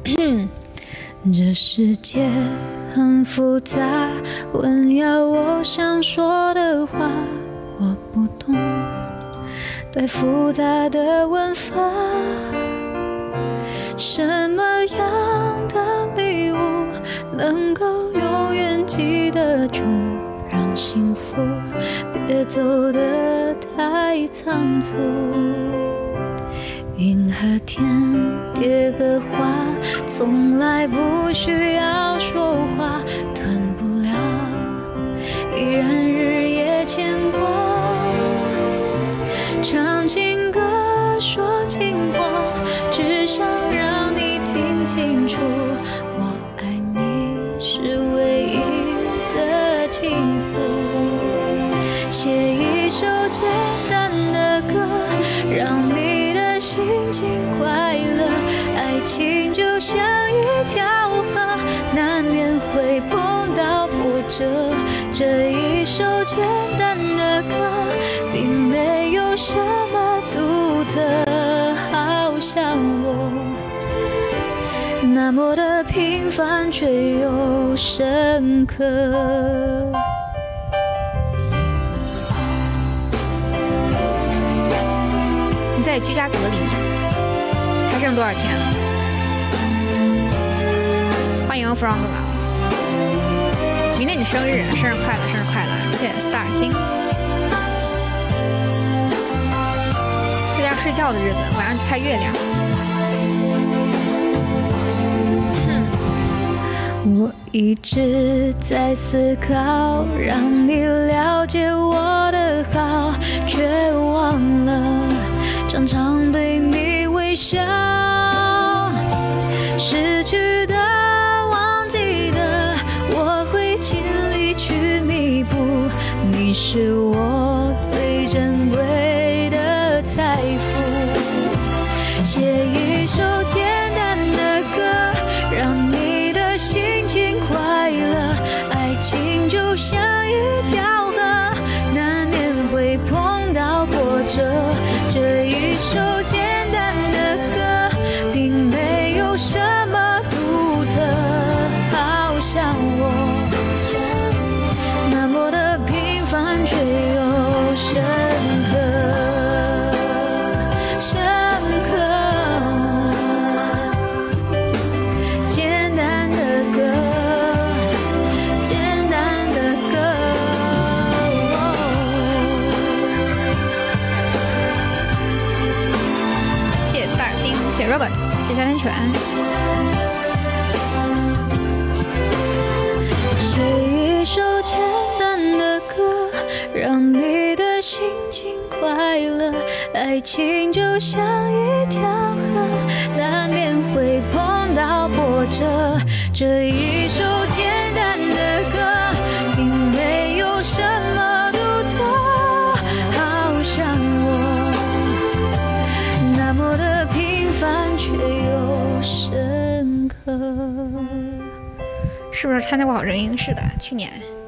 这世界很复杂，混淆我想说的话，我不懂太复杂的文法。什么样的礼物能够永远记得住？让幸福别走得太仓促。银河天蝶和花从来不需要说话，断不了依然日夜牵挂。唱情歌说情话，只想让你听清楚，我爱你是唯一的倾诉。写一首简单的歌，让你的心情快乐。爱情就像一条河，难免会碰到波折。这一首简单的歌，并没有什么独特，好像我那么的平凡却又深刻。 你在居家隔离，还剩多少天啊？欢迎 From 明天你生日，生日快乐，生日快乐！谢谢 Star 星。在家睡觉的日子，晚上去拍月亮。 我一直在思考，让你了解我的好，却忘了常常对你微笑。失去的、忘记的，我会尽力去弥补。你是我最珍贵的财富。写一首简单的歌，让你的心情快乐。爱情就像一条河，难免会碰到波折。这一首简单的歌，并没有什么独特，好像我那么的平凡却又深刻。 谢 Robert， 谢小天犬。 写一首简单的歌，让你的心情快乐。爱情就像一条河，难免会碰到波折。这一首简单的歌，并没有什么独特，好像我那么的平凡却又深刻。 是不是参加过好声音？是的，去年。